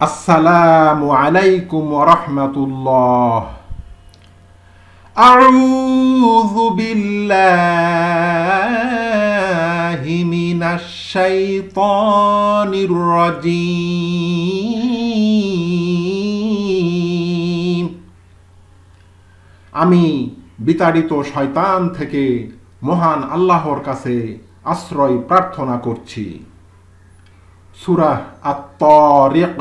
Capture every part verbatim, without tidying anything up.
আসসালামু আলাইকুম ওয়া রাহমাতুল্লাহ। আউযু বিল্লাহি মিনাশ শাইতানির রাজীম। আমি বিতাড়িত শয়তান থেকে মহান আল্লাহর কাছে আশ্রয় প্রার্থনা করছি। সূরা আত-তারিক।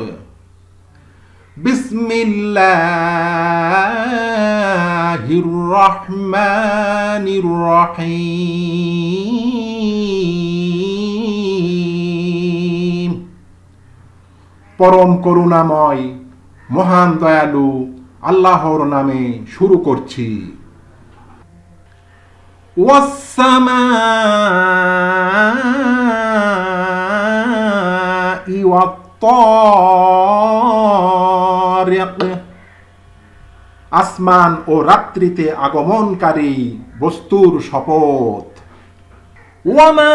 বিসমিল্লাহির রহমানির রহিম। পরম করুণাময় মহান দয়ালু আল্লাহর নামে শুরু করছি। ওয়াস-সামাই ওয়াত-তারিক। আসমান ও রাত্রিতে আগমনকারী বস্তুর শপথ। ওয়ামা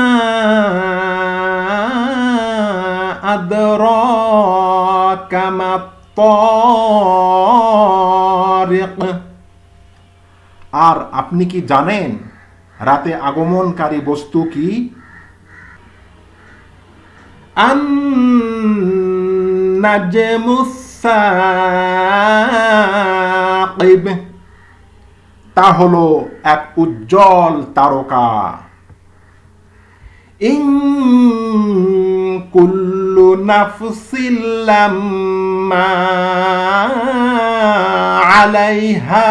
আদরাকা মাত-তারিক। আর আপনি কি জানেন রাতে আগমনকারী বস্তু কি? আন-নাজমুস সাকিব। তা হলো এক উজ্জ্বল তারকা। ইন কুল্লু নাফসিন লাম্মা আলাইহা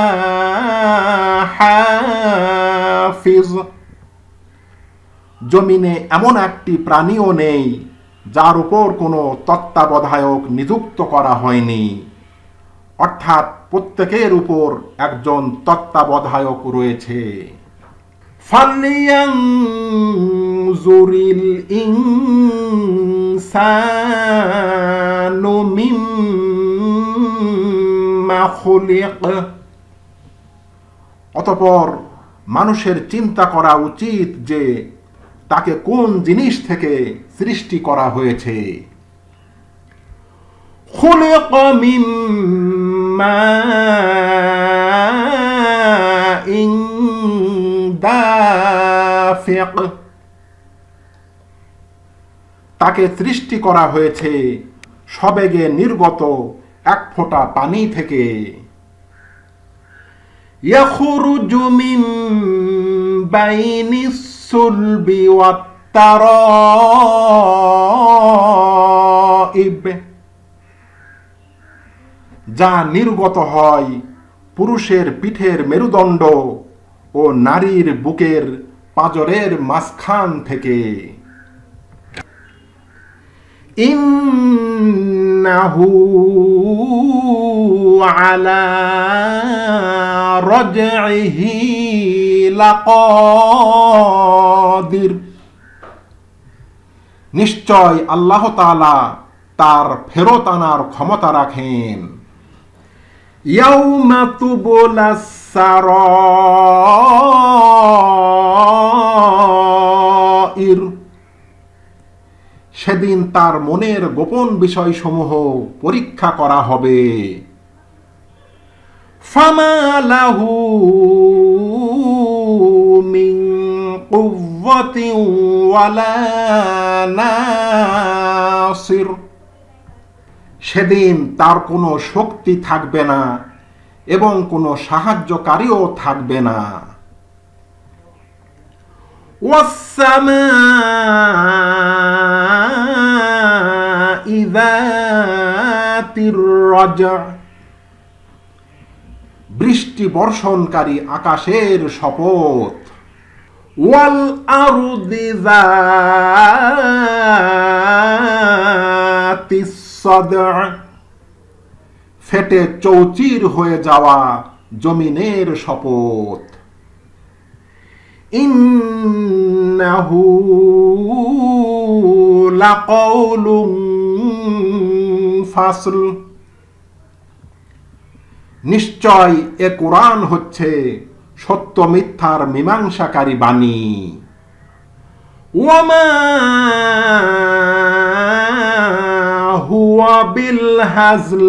হাফিজ। জমিনে এমন একটি প্রাণীও নেই যার উপর কোনো তত্ত্বাবধায়ক নিযুক্ত করা হয়নি, অর্থাৎ প্রত্যেকের উপর একজন তত্ত্বাবধায়ক রয়েছে। ফালইয়ানজুরিল ইনসানু মিম্মা খুলিক। অতঃপর মানুষের চিন্তা করা উচিত যে তাকে কোন জিনিস থেকে সৃষ্টি করা হয়েছে। খুলিকা মিন মাইন দাফিক। তাকে সৃষ্টি করা হয়েছে সবেগে নির্গত এক ফোঁটা পানি থেকে। ইয়াখরুজু মিন বাইনিস সুলবি ওয়াত-তারাইব। যা নির্গত হয় পুরুষের পিঠের মেরুদণ্ড ও নারীর বুকের পাঁজরের মাঝখান থেকে। ইন্নাহু আলা রাজইহি লাকাদির। নিশ্চয় আল্লাহ তাআলা তার ফেরত আনার ক্ষমতা রাখেন। ইয়াউমা তুবলাস সারাইর। সেদিন তার মনের গোপন বিষয়সমূহ পরীক্ষা করা হবে। ফামা লাহু মিন কুওয়াতিন ওয়ালা নাসির। সেদিন তার কোনো শক্তি থাকবে না এবং কোনো সাহায্যকারীও থাকবে না। ওয়াস-সামাই যাতির রাজা। বৃষ্টি বর্ষণকারী আকাশের শপথ। ওয়াল আরদি যাতিস সাদআ। ফেটে চৌচির হয়ে যাওয়া জমিনের শপথ। ইন্নাহু লাকাউলুন ফাসল। নিশ্চয় এ কোরআন হচ্ছে সত্য মিথ্যার মীমাংসাকারী বাণী। ওয়ামা হুয়া বিল হাজল,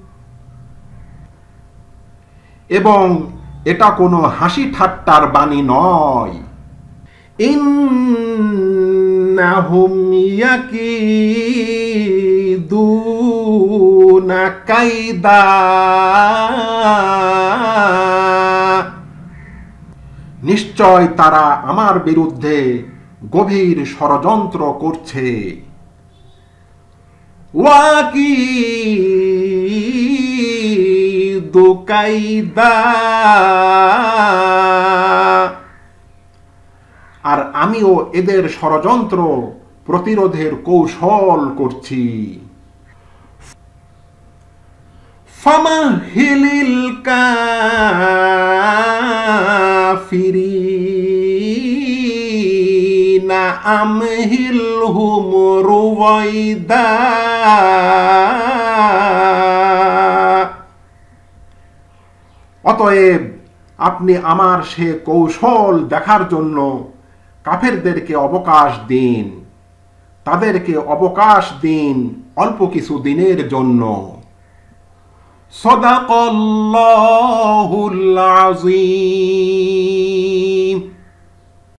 এবং এটা কোনো হাসি ঠাট্টার বাণী নয়। ইন্নাহুম ইয়াকিদুনা কাইদা, নিশ্চয় তারা আমার বিরুদ্ধে গভীর ষড়যন্ত্র করছে। ওয়াকিদু কাইদা, আর আমিও এদের ষড়যন্ত্র প্রতিরোধের কৌশল করছি। ফামাহিলিল কাফিরিনা আমহিলহুম রুওয়াইদা, অতএব আপনি আমার সে কৌশল দেখার জন্য কাফেরদেরকে অবকাশ দিন, তাদেরকে অবকাশ দিন অল্প কিছু দিনের জন্য। সাদাকাল্লাহুল আযীম।